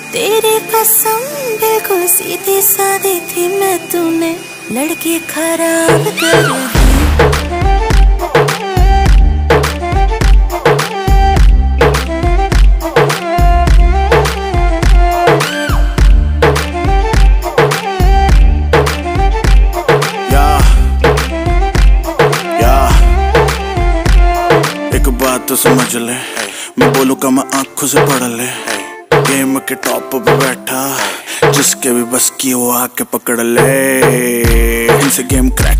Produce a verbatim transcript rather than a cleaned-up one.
तेरी कसम बिल्कुल सीधी सादी थी मैं, तूने लड़की खराब कर दी। एक बात तो समझ ले, मैं बोलूं का मैं आंखों से पढ़ ले। गेम के टॉप पे बैठा, जिसके भी बस की वो आके पकड़ ले। इनसे गेम क्रैक